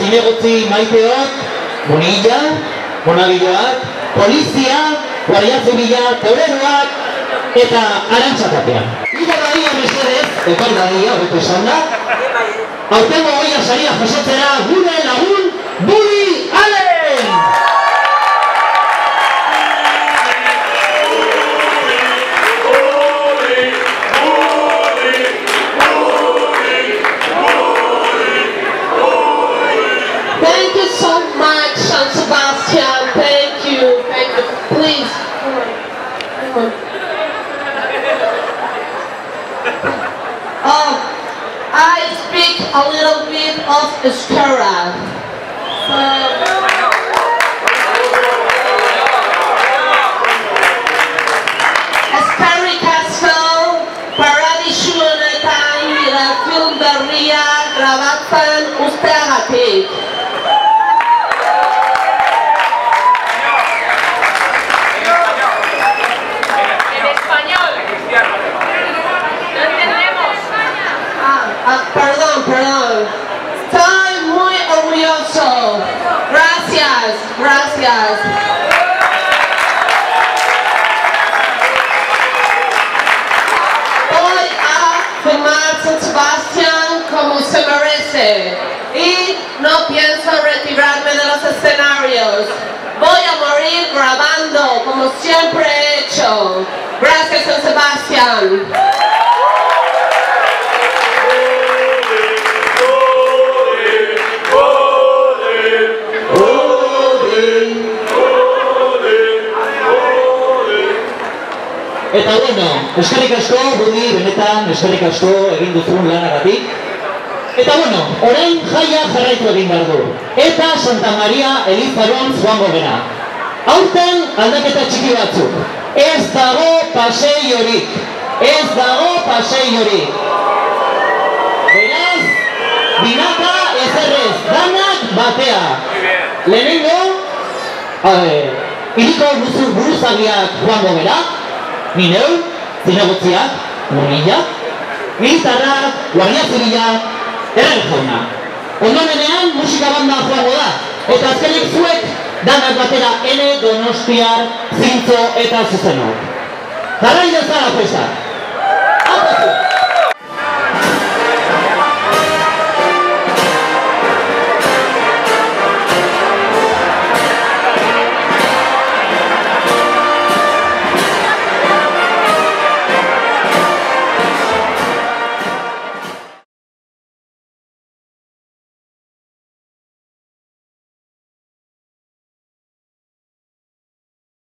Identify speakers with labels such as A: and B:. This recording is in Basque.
A: zinegotzi maiteok, bonilla, bonagiloak, polizia, guardia zibila, teureroak eta arantxatapean. Igo dadia mesedez, epai dadia, horretu esan da, aurtengo goia saria jasotzera gure lagun Budi Allen!
B: Thank you so much, San Sebastian. Thank you. Please. I speak a little bit of Euskera. Eskerrik asko, Paradisu honetan nire film berria grabatzen usteagatik. Perdón. Estoy muy orgulloso. Gracias. Voy a filmar San Sebastián como se merece. Y no pienso retirarme de los escenarios. Voy a morir grabando como siempre he hecho. Gracias, San Sebastián.
A: Eta bueno, eskerrik asko, Budi, benetan, eskerrik asko egin duzun lanagatik. Eta bueno, orain jaia jarraitu egin behar du. Eta Santa Maria Elizaron joango gera. Aurten aldaketa txiki batzuk. Ez dago paseiorik. Beraz, binaka ezerrez, danak batea. Lehenengo, hiriko buruzagiak joango gera. Mineu, zinegotziak, monillak, militarrak, guardia zibilak, erren jauna. Ondorenean musika banda joango da, eta azkenik zuek danak batera N, Donostiar, Zintzo eta Zuzenok. Jarrai dezala festa!